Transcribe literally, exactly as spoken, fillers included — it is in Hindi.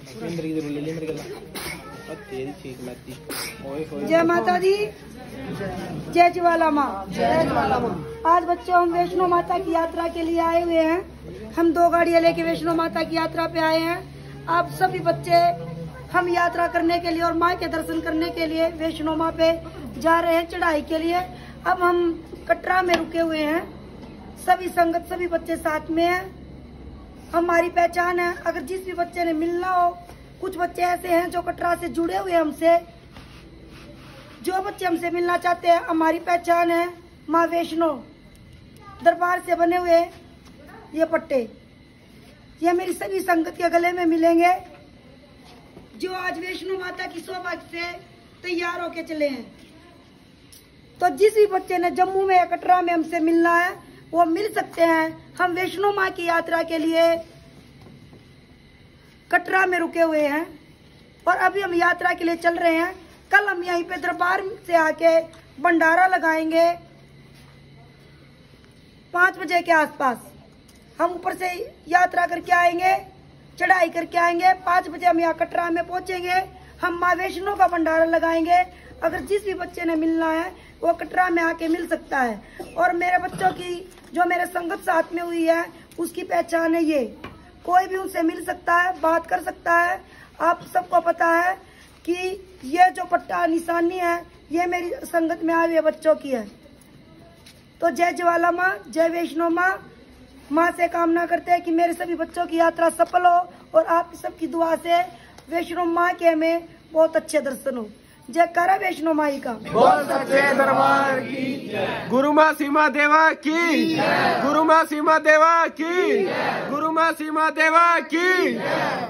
जय माता दी, जय ज्वाला माँ, जय ज्वाला माँ। आज बच्चों हम वैष्णो माता की यात्रा के लिए आए हुए हैं। हम दो गाड़ियाँ लेके वैष्णो माता की यात्रा पे आए हैं। आप सभी बच्चे हम यात्रा करने के लिए और माँ के दर्शन करने के लिए वैष्णो माँ पे जा रहे हैं चढ़ाई के लिए। अब हम कटरा में रुके हुए हैं। सभी संगत सभी बच्चे साथ में हैं। हमारी पहचान है। अगर जिस भी बच्चे ने मिलना हो, कुछ बच्चे ऐसे हैं जो कटरा से जुड़े हुए हैं हमसे, जो बच्चे हमसे मिलना चाहते हैं, हमारी पहचान है माँ वैष्णो दरबार से बने हुए ये पट्टे, ये मेरी सभी संगत के गले में मिलेंगे जो आज वैष्णो माता की सौभाग्य से तैयार होके चले हैं। तो जिस भी बच्चे ने जम्मू में या कटरा में हमसे मिलना है वो मिल सकते हैं। हम वैष्णो माँ की यात्रा के लिए कटरा में रुके हुए हैं और अभी हम यात्रा के लिए चल रहे हैं। कल हम यहीं पे दरबार से आके भंडारा लगाएंगे पाँच बजे के आसपास। हम ऊपर से यात्रा करके आएंगे, चढ़ाई करके आएंगे। पाँच बजे हम यहाँ कटरा में पहुंचेंगे। हम माँ वैष्णो का भंडारा लगाएंगे। अगर जिस भी बच्चे ने मिलना है वो कटरा में आके मिल सकता है। और मेरे बच्चों की जो मेरे संगत साथ में हुई है उसकी पहचान है ये। कोई भी उनसे मिल सकता है, बात कर सकता है। आप सबको पता है कि ये जो पट्टा निशानी है ये मेरी संगत में आए हुए बच्चों की है। तो जय ज्वाला माँ, जय वैष्णो माँ। माँ से कामना करते हैं कि मेरे सभी बच्चों की यात्रा सफल हो और आप सबकी दुआ से वैष्णो माँ के हमें बहुत अच्छे दर्शन हो। जय करा वैष्णो माई का, बोल सच्चे दरबार की, गुरु माँ सीमा देवा की, गुरु माँ सीमा देवा की, गुरु माँ सीमा देवा की।